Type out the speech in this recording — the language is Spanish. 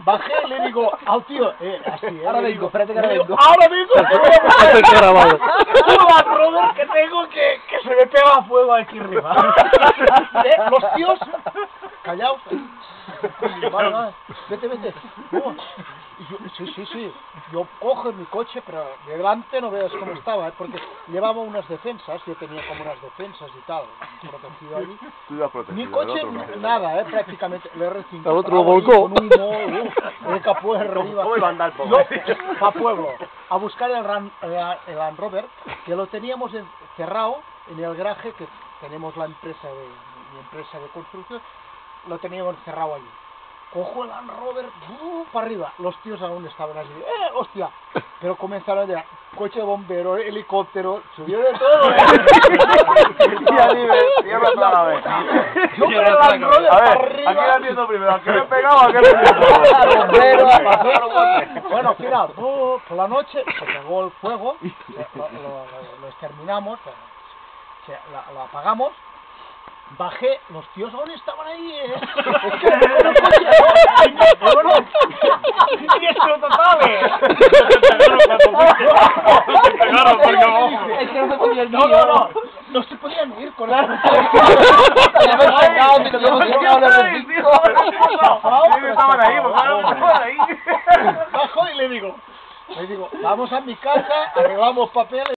bajé y le digo al tío, así, ahora vengo, espérate que ahora vengo. Ahora vengo, un Land Rover que tengo que se me pega fuego aquí arriba. Los tíos, callaos. Vale, vete. No. Y yo, sí. Yo cojo mi coche, pero de delante no veas cómo estaba, porque llevaba unas defensas, yo tenía como unas defensas y tal, protegido allí. Mi coche, nada, prácticamente, el R5. El otro lo volcó. Con humo, el capó arriba. ¿Cómo iba a andar, Yo, pa' pueblo, a buscar el Land Rover, que lo teníamos cerrado en el garaje, que tenemos mi empresa de construcción, lo teníamos cerrado allí. Cojo el Land Rover, para arriba. Los tíos aún estaban así, hostia. Pero comenzaron a decir, coche de bombero, helicóptero, subió de todo, Yo con el Land Rover para arriba. Aquí la entiendo primero, ¿a qué me pegaba? ¿A qué me pegaba? Bueno, al final, por la noche se pegó el fuego, lo exterminamos, lo apagamos. Bajé, los tíos aún estaban ahí, Es que no se podían ir con eso. Bajo y le digo, vamos a mi casa, arreglamos papeles.